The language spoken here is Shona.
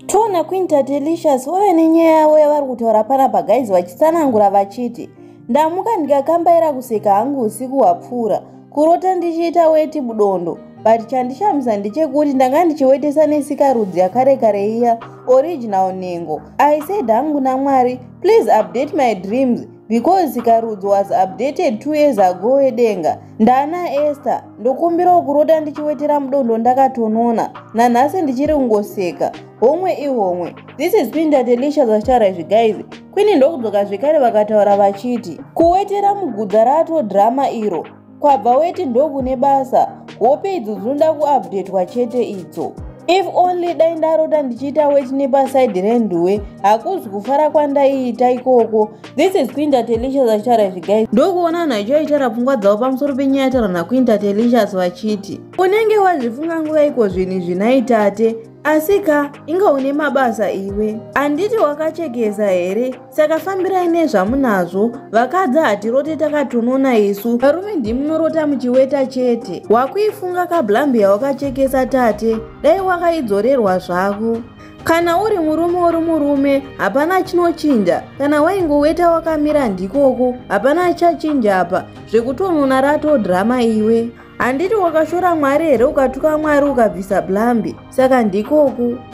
Tona Queen Tatelicious wave nenyaya yavo yavari kutaura panapa guys vachitsanangura vachiti ndamuka ndikakambaira kuseka hangu usiku hwapfuura kurota ndichiita weti budondo but chandishamisa ndechekuti ndanga ndichiwetesa nesikarudzi yakare kare iya original nengo. I said hangu naMwari please update my dreams because sikarudzi was updated 2 years ago wedenga. Ndana Esther ndokumbira kurota ndichiwetera mudondo ndakatonona nanhasi ndichiri kungoseka homwe ihomwe. This is Queen Tatelicious vachitaura izvi guys. Queen ndokudzoka zvekare vakataura vachiti kuwetera mugudza rato drama iro kwabva weti ndokune basa hope idzo dzinoda kuupdatwa chete idzo. If only dai ndarota ndichiita weti nepasaidi renduwe hakuzi kufara kwandaiita ikoko. This is Queen Tatelicious vachitaura izvi guys. Ndokuona vanhu vachivaitara pfungwa dzavo pamusoro penyaya yataura naQueen Tatelicious vachiti unenge wazvifunga nguva iko zvinhu zvinaitate asika inga une mabasa iwe anditi wakachekesa here saka fambirai nezvamunazvo vakadzi hatirote takatonona isu varume ndimunorota muchiweta chete wakuifunga kaBlámbì yawakachekesa tate dai wakaidzorerwa zvako. Kana uri murume hapana chinochinja kana waingoweta wakamira ndikoko hapana chachinja apa zvekutonona rato drama iwe. Handiti wakashora Mwari here ukatuka Mwari ukabvisa Blámbì saka ndikoko.